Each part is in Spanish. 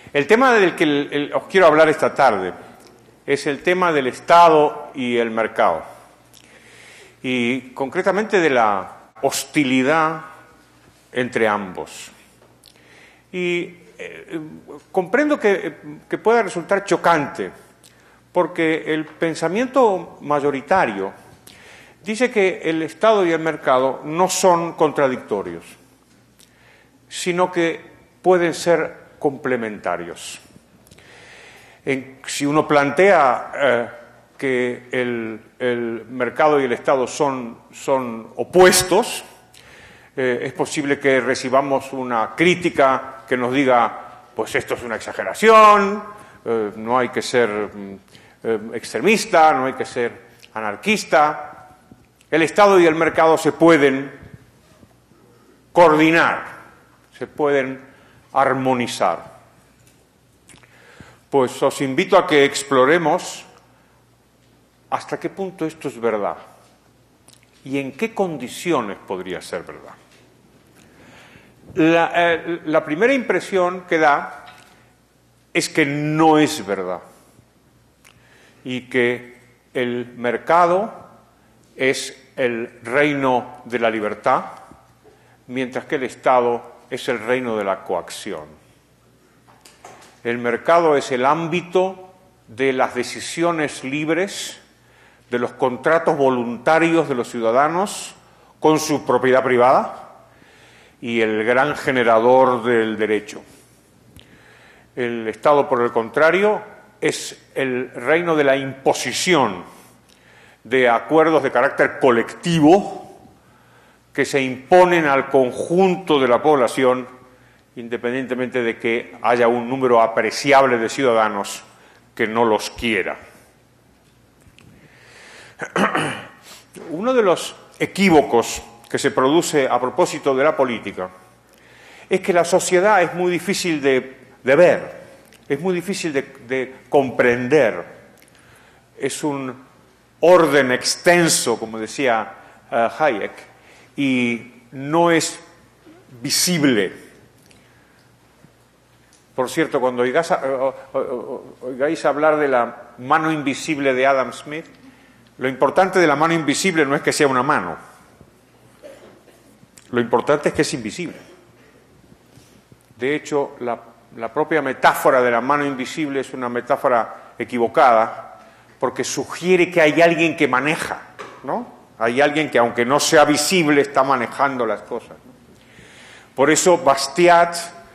El tema del que os quiero hablar esta tarde es el tema del Estado y el mercado, y concretamente de la hostilidad entre ambos. Y comprendo que pueda resultar chocante, porque el pensamiento mayoritario dice que el Estado y el mercado no son contradictorios, sino que pueden ser complementarios. Si uno plantea que el mercado y el Estado son opuestos, es posible que recibamos una crítica que nos diga, pues esto es una exageración, no hay que ser extremista, no hay que ser anarquista. El Estado y el mercado se pueden coordinar, se pueden armonizar. Pues os invito a que exploremos hasta qué punto esto es verdad y en qué condiciones podría ser verdad. La primera impresión que da es que no es verdad y que el mercado es el reino de la libertad, mientras que el Estado es el reino de la coacción. El mercado es el ámbito de las decisiones libres, de los contratos voluntarios de los ciudadanos con su propiedad privada y el gran generador del derecho. El Estado, por el contrario, es el reino de la imposición de acuerdos de carácter colectivo que se imponen al conjunto de la población, independientemente de que haya un número apreciable de ciudadanos que no los quiera. Uno de los equívocos que se produce a propósito de la política es que la sociedad es muy difícil de ver, es muy difícil de comprender. Es un orden extenso, como decía Hayek, y no es visible. Por cierto, cuando oigáis hablar de la mano invisible de Adam Smith, lo importante de la mano invisible no es que sea una mano. Lo importante es que es invisible. De hecho, la propia metáfora de la mano invisible es una metáfora equivocada, porque sugiere que hay alguien que maneja, ¿no? Hay alguien que, aunque no sea visible, está manejando las cosas, ¿no? Por eso Bastiat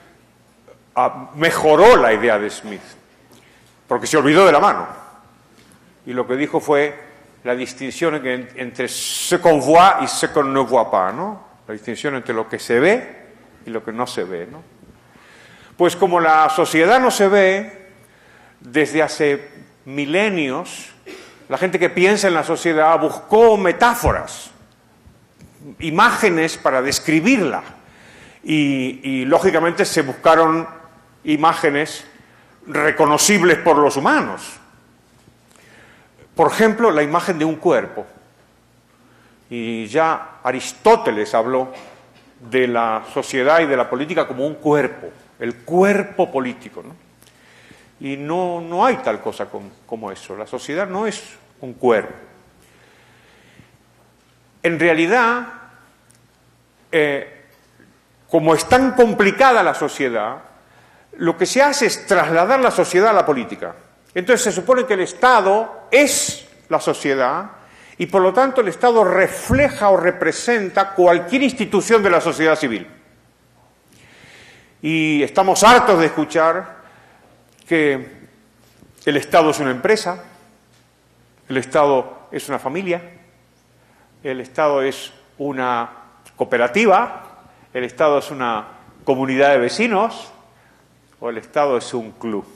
mejoró la idea de Smith, porque se olvidó de la mano. Y lo que dijo fue la distinción entre ce qu'on voit y ce qu'on ne voit pas, ¿no? La distinción entre lo que se ve y lo que no se ve, ¿no? Pues como la sociedad no se ve, desde hace milenios, la gente que piensa en la sociedad buscó metáforas, imágenes para describirla. Y lógicamente se buscaron imágenes reconocibles por los humanos. Por ejemplo, la imagen de un cuerpo. Y ya Aristóteles habló de la sociedad y de la política como un cuerpo, el cuerpo político, ¿no? Y no hay tal cosa como eso. La sociedad no es un cuerpo. En realidad, como es tan complicada la sociedad, lo que se hace es trasladar la sociedad a la política. Entonces se supone que el Estado es la sociedad y por lo tanto el Estado refleja o representa cualquier institución de la sociedad civil. Y estamos hartos de escuchar que el Estado es una empresa, el Estado es una familia, el Estado es una cooperativa, el Estado es una comunidad de vecinos o el Estado es un club.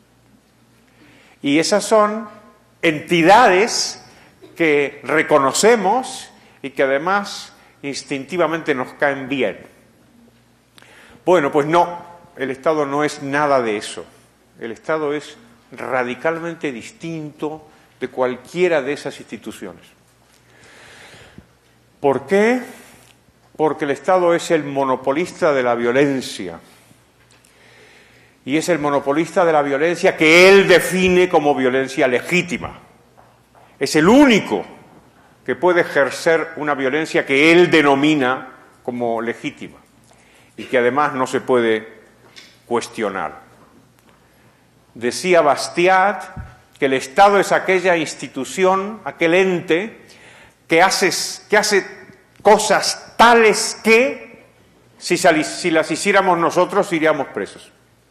Y esas son entidades que reconocemos y que además instintivamente nos caen bien. Bueno, pues no, el Estado no es nada de eso. El Estado es radicalmente distinto de cualquiera de esas instituciones. ¿Por qué? Porque el Estado es el monopolista de la violencia y es el monopolista de la violencia que él define como violencia legítima. Es el único que puede ejercer una violencia que él denomina como legítima y que además no se puede cuestionar. Decía Bastiat que el Estado es aquella institución, aquel ente que hace cosas tales que, si las hiciéramos nosotros, iríamos presos.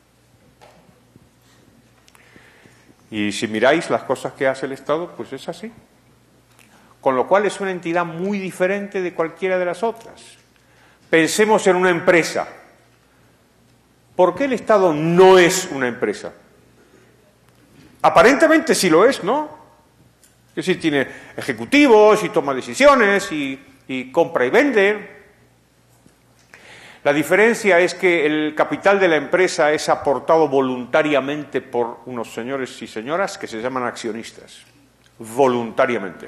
Y si miráis las cosas que hace el Estado, pues es así. Con lo cual es una entidad muy diferente de cualquiera de las otras. Pensemos en una empresa. ¿Por qué el Estado no es una empresa? Aparentemente sí lo es, ¿no? Es decir, tiene ejecutivos y toma decisiones y compra y vende. La diferencia es que el capital de la empresa es aportado voluntariamente por unos señores y señoras que se llaman accionistas. Voluntariamente.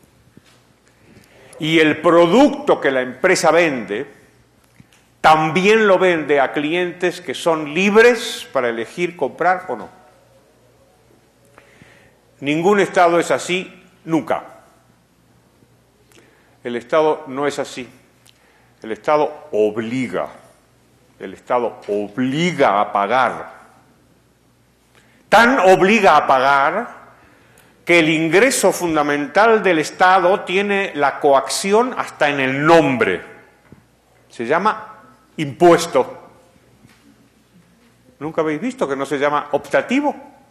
Y el producto que la empresa vende también lo vende a clientes que son libres para elegir comprar o no. Ningún Estado es así, nunca. El Estado no es así. El Estado obliga. El Estado obliga a pagar. Tan obliga a pagar que el ingreso fundamental del Estado tiene la coacción hasta en el nombre. Se llama impuesto. ¿Nunca habéis visto que no se llama optativo?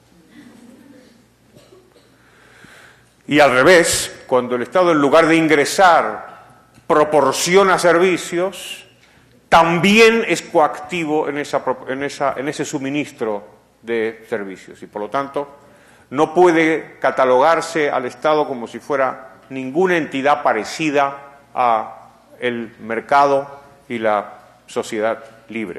Y al revés, cuando el Estado, en lugar de ingresar, proporciona servicios, también es coactivo en ese suministro de servicios. Y por lo tanto, no puede catalogarse al Estado como si fuera ninguna entidad parecida al mercado y la sociedad libre.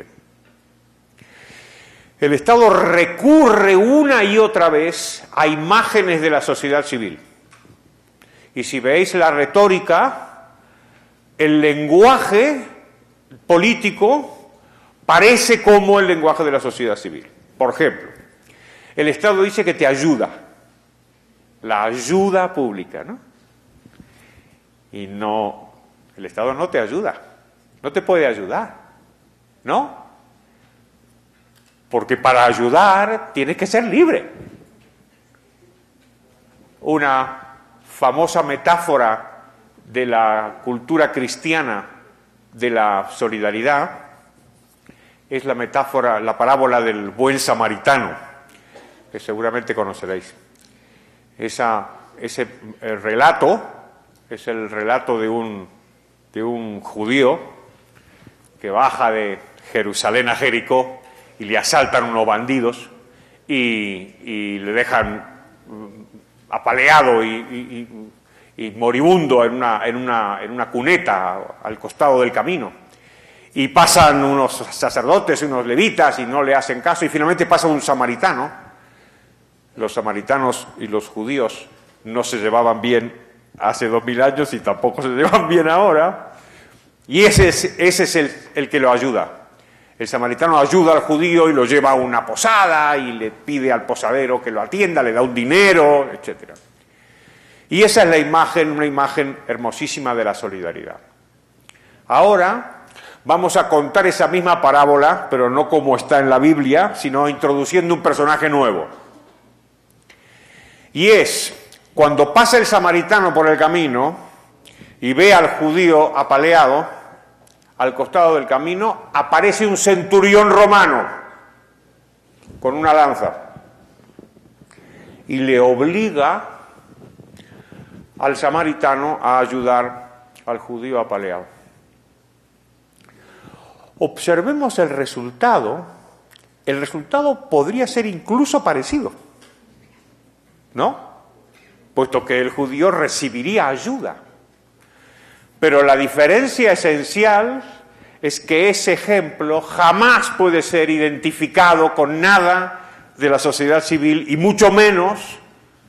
El Estado recurre una y otra vez a imágenes de la sociedad civil. Y si veis la retórica, el lenguaje político parece como el lenguaje de la sociedad civil. Por ejemplo, el Estado dice que te ayuda, la ayuda pública, ¿no? Y no, el Estado no te ayuda, no te puede ayudar, ¿no? Porque para ayudar tienes que ser libre. Una famosa metáfora de la cultura cristiana de la solidaridad es la metáfora, la parábola del buen samaritano, que seguramente conoceréis. Ese relato es el relato de un judío que baja de Jerusalén a Jericó y le asaltan unos bandidos y le dejan apaleado y moribundo en una cuneta al costado del camino. Y pasan unos sacerdotes, unos levitas, y no le hacen caso, y finalmente pasa un samaritano. Los samaritanos y los judíos no se llevaban bien hace 2000 años y tampoco se llevan bien ahora. Y ese es el que lo ayuda. El samaritano ayuda al judío y lo lleva a una posada y le pide al posadero que lo atienda, le da un dinero, etc. Y esa es la imagen, una imagen hermosísima de la solidaridad. Ahora vamos a contar esa misma parábola, pero no como está en la Biblia, sino introduciendo un personaje nuevo. Y es, cuando pasa el samaritano por el camino y ve al judío apaleado, al costado del camino aparece un centurión romano con una lanza y le obliga al samaritano a ayudar al judío apaleado. Observemos el resultado. El resultado podría ser incluso parecido, ¿no? Puesto que el judío recibiría ayuda. Pero la diferencia esencial es que ese ejemplo jamás puede ser identificado con nada de la sociedad civil y mucho menos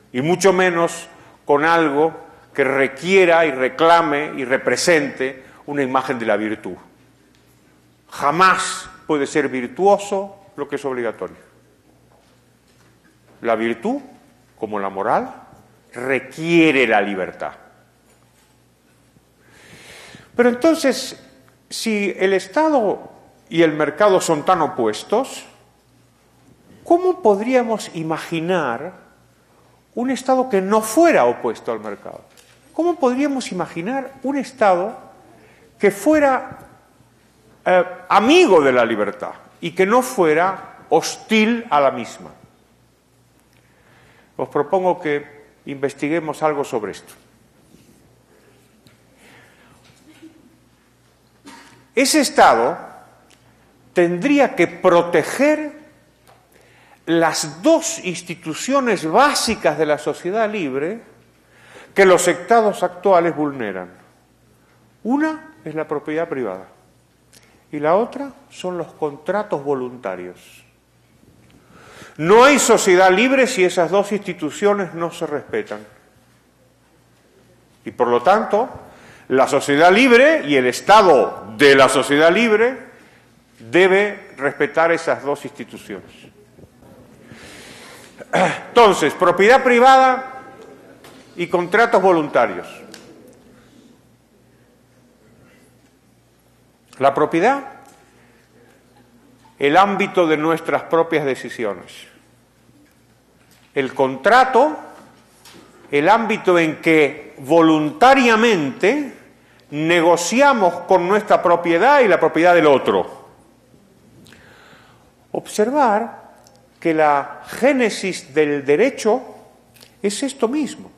con algo que requiera y reclame y represente una imagen de la virtud. Jamás puede ser virtuoso lo que es obligatorio. La virtud, como la moral, requiere la libertad. Pero entonces, si el Estado y el mercado son tan opuestos, ¿cómo podríamos imaginar un Estado que no fuera opuesto al mercado? ¿Cómo podríamos imaginar un Estado que fuera amigo de la libertad y que no fuera hostil a la misma? Os propongo que investiguemos algo sobre esto. Ese Estado tendría que proteger las dos instituciones básicas de la sociedad libre que los estados actuales vulneran. Una es la propiedad privada y la otra son los contratos voluntarios. No hay sociedad libre si esas dos instituciones no se respetan. Y por lo tanto, la sociedad libre y el Estado de la sociedad libre debe respetar esas dos instituciones. Entonces, propiedad privada y contratos voluntarios. La propiedad, el ámbito de nuestras propias decisiones. El contrato, el ámbito en que voluntariamente negociamos con nuestra propiedad y la propiedad del otro. Observar que la génesis del derecho es esto mismo.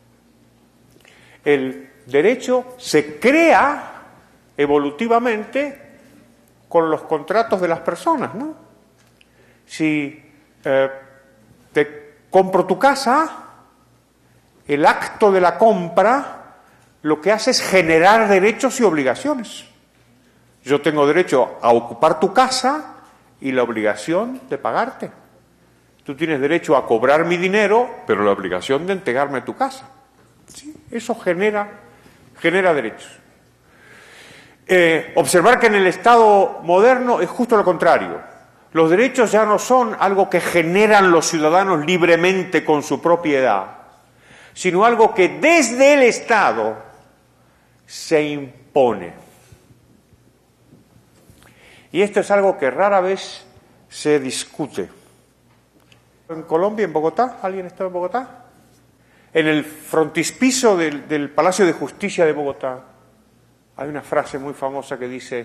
El derecho se crea evolutivamente con los contratos de las personas, ¿no? Si te compro tu casa, el acto de la compra lo que hace es generar derechos y obligaciones. Yo tengo derecho a ocupar tu casa y la obligación de pagarte. Tú tienes derecho a cobrar mi dinero, pero la obligación de entregarme tu casa. ¿Sí? Eso genera derechos. Observar que en el Estado moderno es justo lo contrario. Los derechos ya no son algo que generan los ciudadanos libremente con su propiedad, sino algo que desde el Estado se impone. Y esto es algo que rara vez se discute. En Colombia, en Bogotá, ¿alguien está en Bogotá? En el frontispicio del Palacio de Justicia de Bogotá hay una frase muy famosa que dice: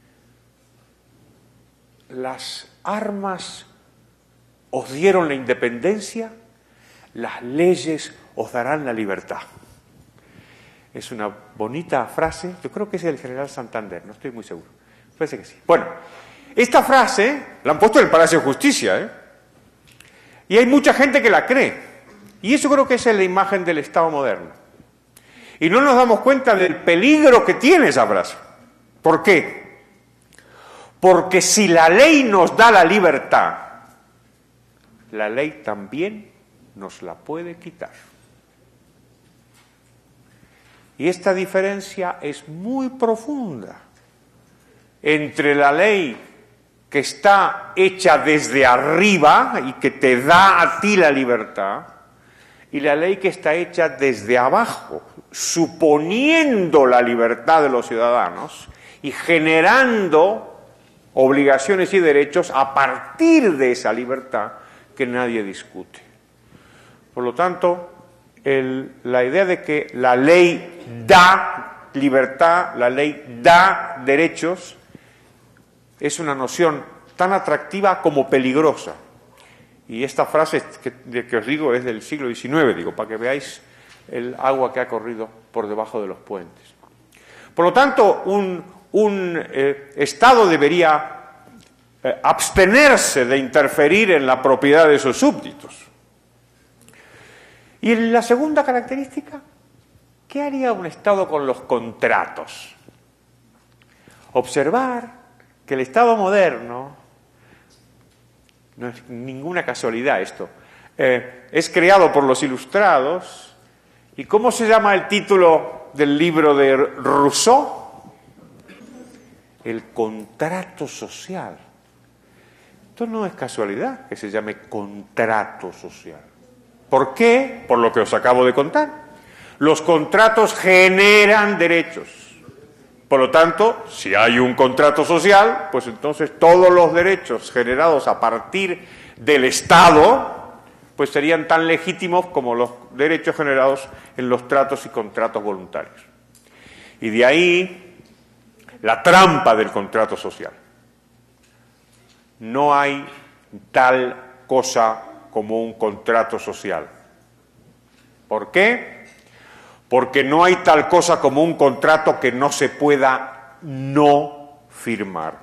las armas os dieron la independencia, las leyes os darán la libertad. Es una bonita frase, yo creo que es del general Santander, no estoy muy seguro, parece que sí. Bueno, esta frase la han puesto en el Palacio de Justicia, y hay mucha gente que la cree, y eso creo que es la imagen del Estado moderno. Y no nos damos cuenta del peligro que tiene esa frase. ¿Por qué? Porque si la ley nos da la libertad, la ley también nos la puede quitar. Y esta diferencia es muy profunda entre la ley que está hecha desde arriba y que te da a ti la libertad, y la ley que está hecha desde abajo, suponiendo la libertad de los ciudadanos y generando obligaciones y derechos a partir de esa libertad que nadie discute. Por lo tanto, la idea de que la ley da libertad, la ley da derechos, es una noción tan atractiva como peligrosa. Y esta frase que os digo es del siglo XIX, digo, para que veáis el agua que ha corrido por debajo de los puentes. Por lo tanto, un Estado debería abstenerse de interferir en la propiedad de sus súbditos. Y la segunda característica, ¿qué haría un Estado con los contratos? Observar que el Estado moderno, no es ninguna casualidad esto, es creado por los Ilustrados. ¿Y cómo se llama el título del libro de Rousseau? El contrato social. Esto no es casualidad que se llame contrato social. ¿Por qué? Por lo que os acabo de contar. Los contratos generan derechos. Por lo tanto, si hay un contrato social, pues entonces todos los derechos generados a partir del Estado, pues serían tan legítimos como los derechos generados en los tratos y contratos voluntarios. Y de ahí la trampa del contrato social. No hay tal cosa como un contrato social. ¿Por qué? Porque no hay tal cosa como un contrato que no se pueda no firmar.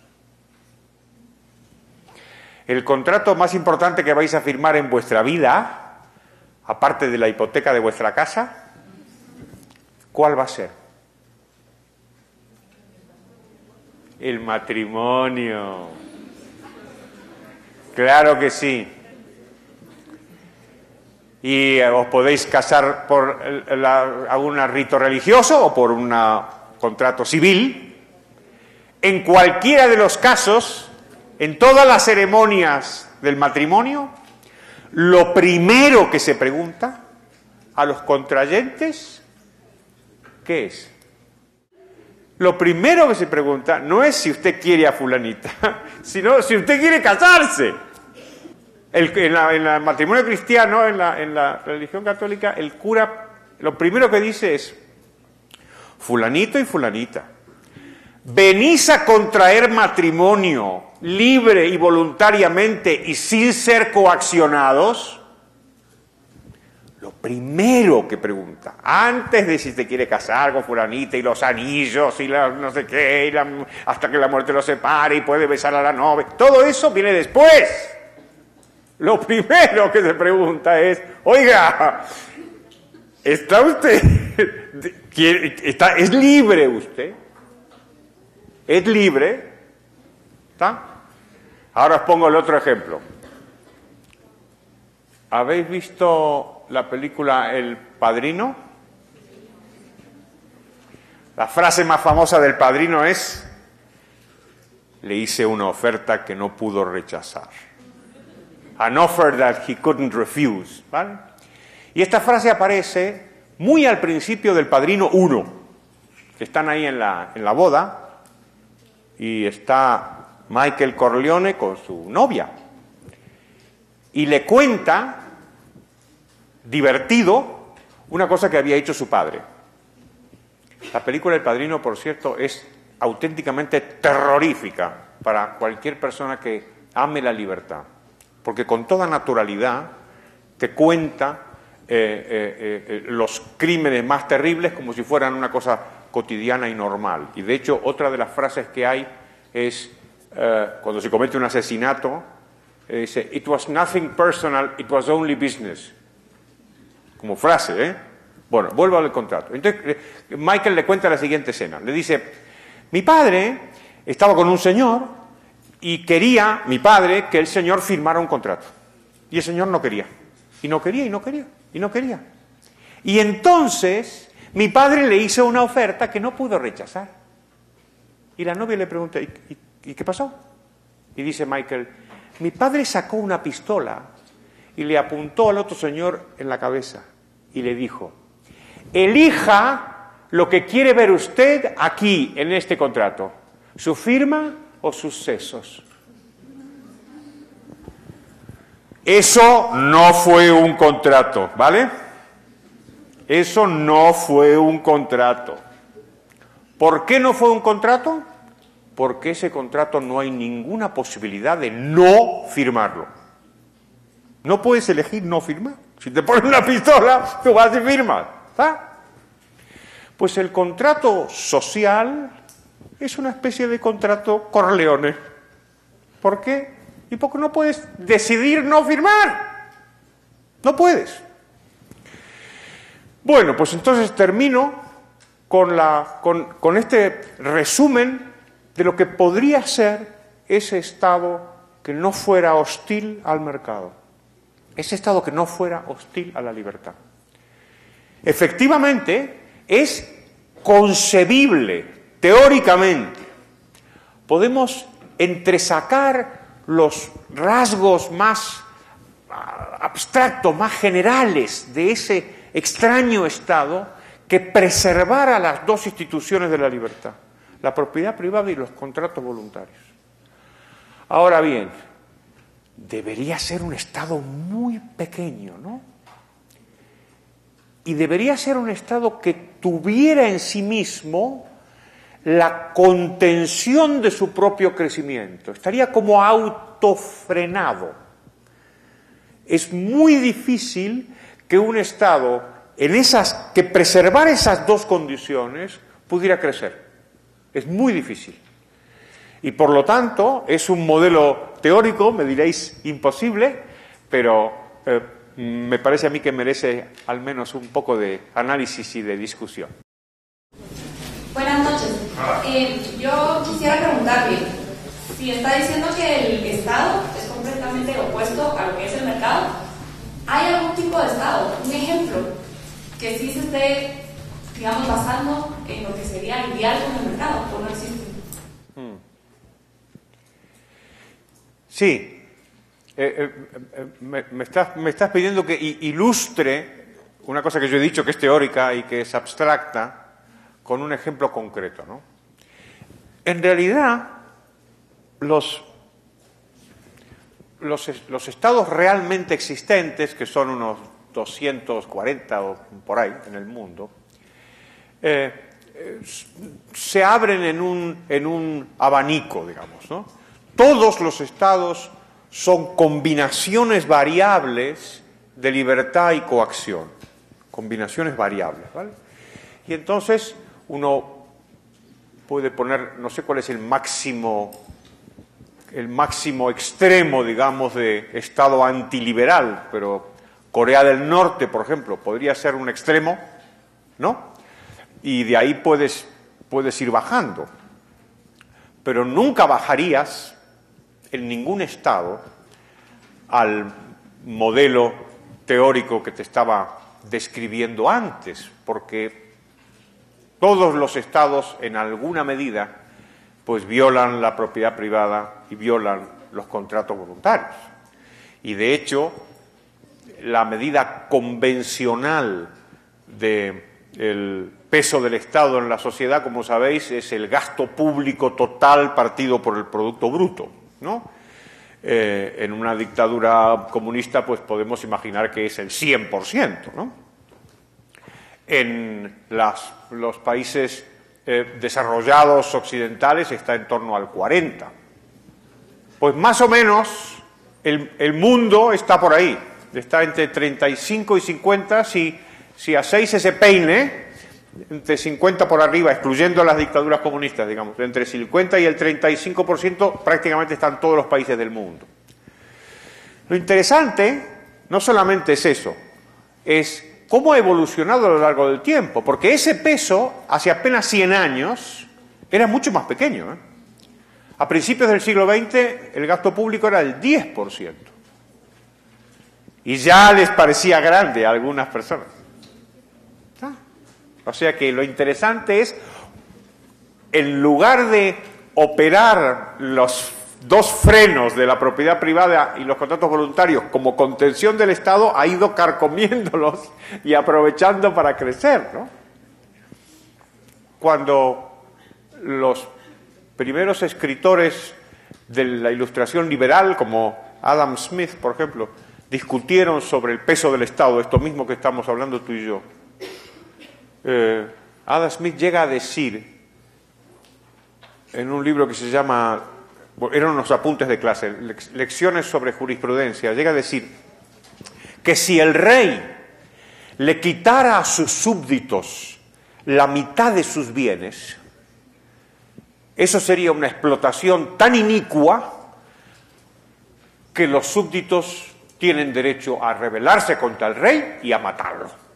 El contrato más importante que vais a firmar en vuestra vida, aparte de la hipoteca de vuestra casa, ¿cuál va a ser? El matrimonio. Claro que sí. Y os podéis casar por algún rito religioso o por un contrato civil. En cualquiera de los casos, en todas las ceremonias del matrimonio, lo primero que se pregunta a los contrayentes, ¿qué es? Lo primero que se pregunta no es si usted quiere a fulanita, sino si usted quiere casarse. En el matrimonio cristiano, en la religión católica, el cura lo primero que dice es: fulanito y fulanita, venís a contraer matrimonio libre y voluntariamente y sin ser coaccionados. Lo primero que pregunta, antes de si te quiere casar con fulanita y los anillos y la no sé qué, hasta que la muerte los separe y puede besar a la novia, todo eso viene después. Lo primero que se pregunta es: oiga, ¿está usted? ¿Es libre usted? ¿Es libre? ¿Está? Ahora os pongo el otro ejemplo. ¿Habéis visto la película El Padrino? La frase más famosa del Padrino es: le hice una oferta que no pudo rechazar. An offer that he couldn't refuse, ¿vale? Y esta frase aparece muy al principio del Padrino 1, que están ahí en la boda, y está Michael Corleone con su novia, y le cuenta, divertido, una cosa que había hecho su padre. La película El Padrino, por cierto, es auténticamente terrorífica para cualquier persona que ame la libertad, porque con toda naturalidad te cuenta los crímenes más terribles como si fueran una cosa cotidiana y normal. Y de hecho, otra de las frases que hay es, cuando se comete un asesinato, dice: "It was nothing personal, it was only business". Como frase, ¿eh? Bueno, vuelvo al contrato. Entonces, Michael le cuenta la siguiente escena. Le dice: mi padre estaba con un señor y quería, mi padre, que el señor firmara un contrato. Y el señor no quería. Y no quería, y no quería, y no quería. Y entonces, mi padre le hizo una oferta que no pudo rechazar. Y la novia le pregunta: ¿y qué pasó? Y dice Michael: mi padre sacó una pistola y le apuntó al otro señor en la cabeza y le dijo: elija lo que quiere ver usted aquí, en este contrato, su firma o sus sesos. Eso no fue un contrato, ¿vale? Eso no fue un contrato. ¿Por qué no fue un contrato? Porque ese contrato no hay ninguna posibilidad de no firmarlo. No puedes elegir no firmar. Si te ponen una pistola, tú vas y firmas, ¿está? Pues el contrato social es una especie de contrato Corleone. ¿Por qué? Y porque no puedes decidir no firmar. No puedes. Bueno, pues entonces termino con este resumen de lo que podría ser ese Estado que no fuera hostil al mercado. Ese Estado que no fuera hostil a la libertad. Efectivamente, es concebible, teóricamente. Podemos entresacar los rasgos más abstractos, más generales de ese extraño Estado que preservara las dos instituciones de la libertad, la propiedad privada y los contratos voluntarios. Ahora bien, debería ser un Estado muy pequeño, ¿no? Y debería ser un Estado que tuviera en sí mismo la contención de su propio crecimiento. Estaría como autofrenado. Es muy difícil que un Estado que preservar esas dos condiciones pudiera crecer. Es muy difícil. Y por lo tanto es un modelo teórico, me diréis imposible, pero me parece a mí que merece al menos un poco de análisis y de discusión. Buenas noches. Yo quisiera preguntarle, si está diciendo que el Estado es completamente opuesto a lo que es el mercado, ¿hay algún tipo de Estado, un ejemplo, que sí se esté, digamos, basando en lo que sería ideal con el mercado, o no existe? Sí. Me estás pidiendo que ilustre una cosa que yo he dicho que es teórica y que es abstracta con un ejemplo concreto, ¿no? En realidad, los estados realmente existentes, que son unos 240 o por ahí en el mundo, se abren en un abanico, digamos, ¿no? Todos los estados son combinaciones variables de libertad y coacción, combinaciones variables, ¿vale? Y entonces uno puede poner, no sé cuál es el máximo extremo, digamos, de estado antiliberal, pero Corea del Norte, por ejemplo, podría ser un extremo, ¿no? Y de ahí puedes ir bajando, pero nunca bajarías en ningún estado al modelo teórico que te estaba describiendo antes, porque todos los estados en alguna medida pues violan la propiedad privada y violan los contratos voluntarios. Y de hecho, la medida convencional del peso del Estado en la sociedad, como sabéis, es el gasto público total partido por el Producto Bruto, ¿no? En una dictadura comunista pues podemos imaginar que es el 100%, ¿no? En los países desarrollados occidentales está en torno al 40%. Pues más o menos el mundo está por ahí, está entre 35 y 50, si hacéis ese peine, entre 50 por arriba, excluyendo las dictaduras comunistas, digamos, entre el 50 y el 35% prácticamente están todos los países del mundo. Lo interesante no solamente es eso, es cómo ha evolucionado a lo largo del tiempo, porque ese peso, hace apenas 100 años, era mucho más pequeño, ¿eh? A principios del siglo XX, el gasto público era el 10%. Y ya les parecía grande a algunas personas. O sea que lo interesante es, en lugar de operar los dos frenos de la propiedad privada y los contratos voluntarios como contención del Estado, ha ido carcomiéndolos y aprovechando para crecer, ¿no? Cuando los primeros escritores de la Ilustración liberal, como Adam Smith, por ejemplo, discutieron sobre el peso del Estado, esto mismo que estamos hablando tú y yo, Adam Smith llega a decir, en un libro que se llama, eran unos apuntes de clase, Lecciones sobre jurisprudencia, llega a decir que si el rey le quitara a sus súbditos la mitad de sus bienes, eso sería una explotación tan inicua que los súbditos tienen derecho a rebelarse contra el rey y a matarlo.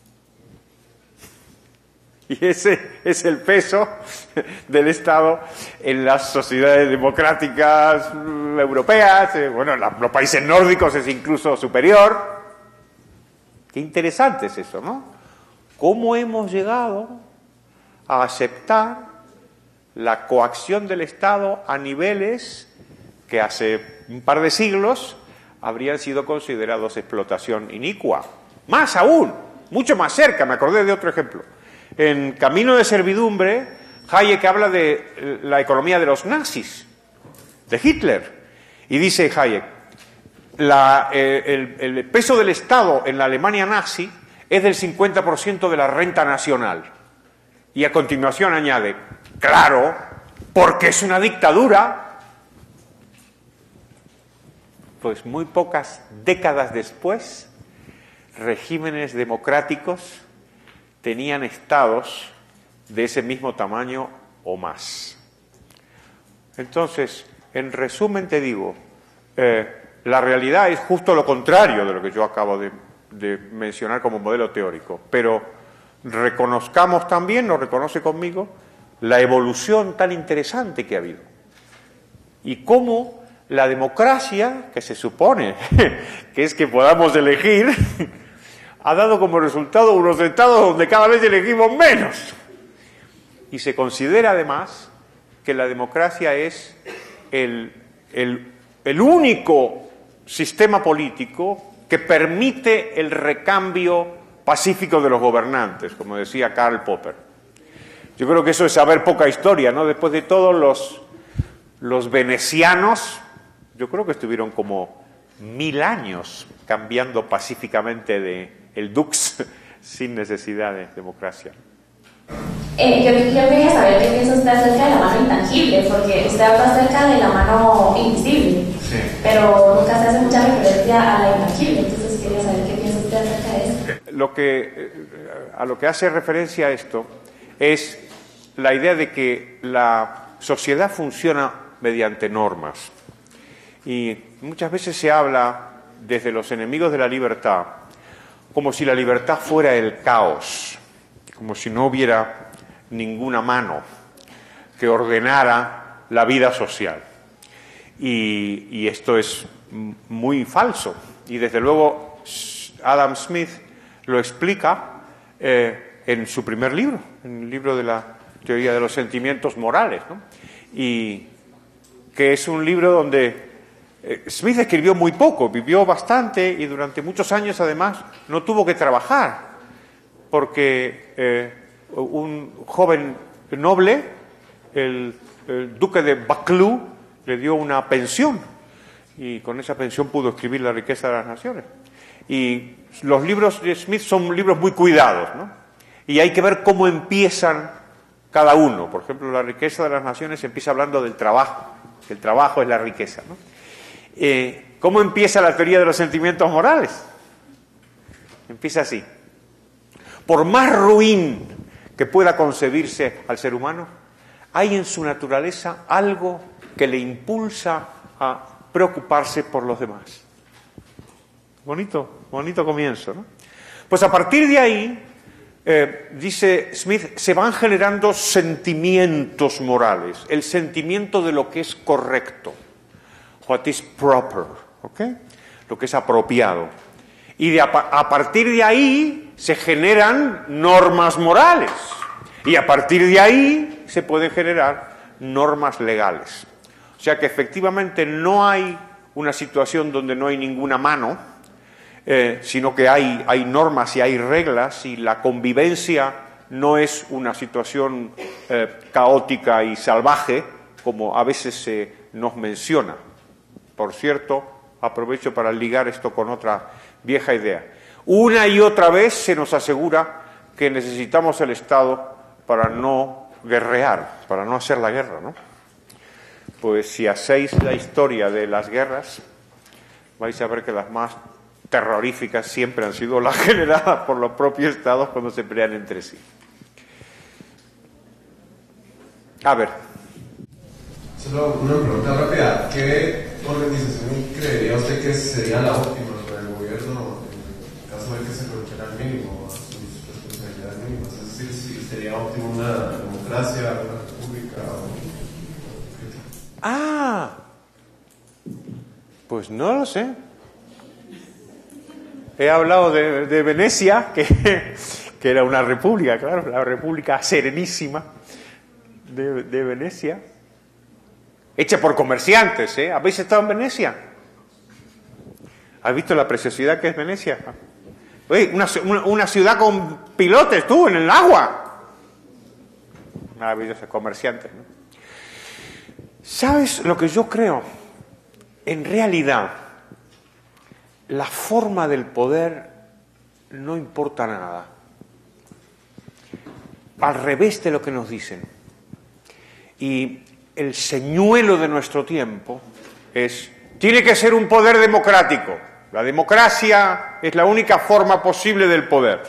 Y ese es el peso del Estado en las sociedades democráticas europeas, bueno, en los países nórdicos es incluso superior. Qué interesante es eso, ¿no? ¿Cómo hemos llegado a aceptar la coacción del Estado a niveles que hace un par de siglos habrían sido considerados explotación inicua. Más aún, mucho más cerca, me acordé de otro ejemplo. En Camino de servidumbre, Hayek habla de la economía de los nazis, de Hitler, y dice Hayek, el peso del Estado en la Alemania nazi es del 50% de la renta nacional. Y a continuación añade, claro, porque es una dictadura. Pues muy pocas décadas después, regímenes democráticos tenían estados de ese mismo tamaño o más. Entonces, en resumen te digo, la realidad es justo lo contrario de lo que yo acabo de mencionar como modelo teórico, pero reconozcamos también, lo reconoce conmigo, la evolución tan interesante que ha habido. Y cómo la democracia, que se supone que es que podamos elegir, ha dado como resultado unos estados donde cada vez elegimos menos. Y se considera además que la democracia es el único sistema político que permite el recambio pacífico de los gobernantes, como decía Karl Popper. Yo creo que eso es saber poca historia, ¿no? Después de todos los venecianos, yo creo que estuvieron como 1000 años cambiando pacíficamente el dux sin necesidad de democracia. Yo quería saber qué piensa usted acerca de la mano intangible, porque usted habla acerca de la mano invisible, sí, pero nunca se hace mucha referencia a la intangible, entonces quería saber qué piensa usted acerca de eso. A lo que hace referencia a esto es la idea de que la sociedad funciona mediante normas. Y muchas veces se habla desde los enemigos de la libertad como si la libertad fuera el caos, como si no hubiera ninguna mano que ordenara la vida social. Y esto es muy falso. Y desde luego Adam Smith lo explica en su primer libro, en el libro de la teoría de los sentimientos morales, ¿no? Y que es un libro donde Smith escribió muy poco, vivió bastante y durante muchos años además no tuvo que trabajar porque un joven noble, el duque de Buccleuch, le dio una pensión y con esa pensión pudo escribir La riqueza de las naciones. Y los libros de Smith son libros muy cuidados, ¿no? Y hay que ver cómo empiezan cada uno. Por ejemplo, La riqueza de las naciones empieza hablando del trabajo, que el trabajo es la riqueza, ¿no? ¿Cómo empieza la teoría de los sentimientos morales? Empieza así. Por más ruin que pueda concebirse al ser humano, hay en su naturaleza algo que le impulsa a preocuparse por los demás. Bonito comienzo, ¿no? Pues a partir de ahí, dice Smith, se van generando sentimientos morales, el sentimiento de lo que es correcto. What is proper, ¿ok? Lo que es apropiado. Y a partir de ahí se generan normas morales. Y a partir de ahí se pueden generar normas legales. O sea que efectivamente no hay una situación donde no hay ninguna mano, sino que hay normas y hay reglas y la convivencia no es una situación caótica y salvaje como a veces se nos menciona. Por cierto, aprovecho para ligar esto con otra vieja idea. Una y otra vez se nos asegura que necesitamos el Estado para no guerrear, para no hacer la guerra, ¿no? Pues si hacéis la historia de las guerras, vais a ver que las más terroríficas siempre han sido las generadas por los propios Estados cuando se pelean entre sí. A ver. Solo una pregunta rápida. ¿Qué organización creería usted que sería la óptima para el gobierno en caso de que se reduciera al mínimo a sus responsabilidades mínimas? Es decir, si sería óptimo una democracia, una república pues no lo sé. He hablado de Venecia, que era una república, claro, la república serenísima de Venecia. hecha por comerciantes, ¿eh? ¿Habéis estado en Venecia? ¿Has visto la preciosidad que es Venecia? Oye, una ciudad con pilotes, tú, en el agua. Maravillosos comerciantes, ¿no? ¿Sabes lo que yo creo? En realidad, la forma del poder no importa nada. Al revés de lo que nos dicen. Y el señuelo de nuestro tiempo es, tiene que ser un poder democrático. La democracia es la única forma posible del poder.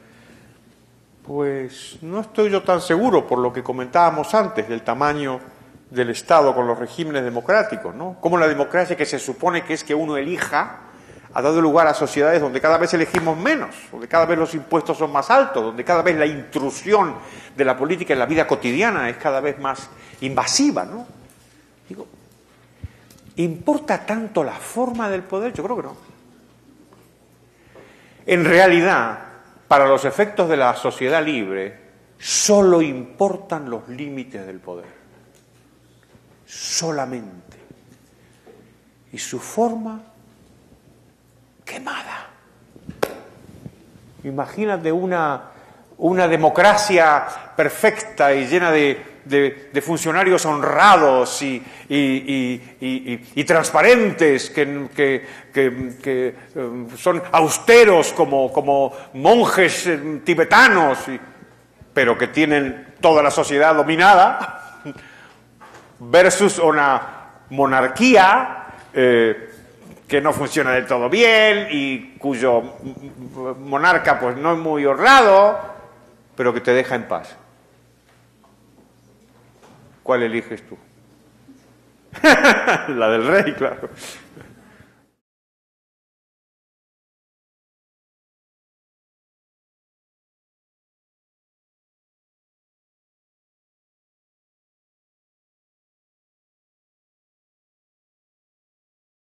Pues no estoy yo tan seguro, por lo que comentábamos antes, del tamaño del Estado con los regímenes democráticos, ¿no? Como la democracia, que se supone que es que uno elija, ha dado lugar a sociedades donde cada vez elegimos menos, donde cada vez los impuestos son más altos, donde cada vez la intrusión de la política en la vida cotidiana es cada vez más invasiva, ¿no? Digo, ¿importa tanto la forma del poder? Yo creo que no. En realidad, para los efectos de la sociedad libre, solo importan los límites del poder. Solamente. Y su forma quemada. Imagínate una democracia perfecta y llena de funcionarios honrados y transparentes que son austeros como monjes tibetanos, pero que tienen toda la sociedad dominada, versus una monarquía que no funciona del todo bien y cuyo monarca pues no es muy honrado, pero que te deja en paz. ¿Cuál eliges tú? La del rey, claro.